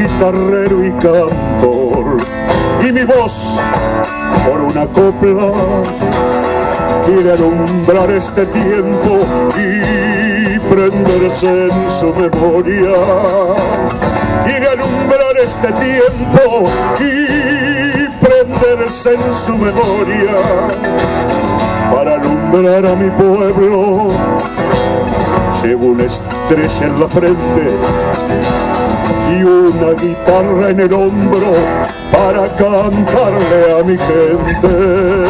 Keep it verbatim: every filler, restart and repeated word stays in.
guitarrero y cantor, y mi voz por una copla quiere alumbrar este tiempo y prenderse en su memoria. Quiere alumbrar este tiempo y prenderse en su memoria. Para alumbrar a mi pueblo llevo una estrella en la frente y una guitarra en el hombro para cantarle a mi gente.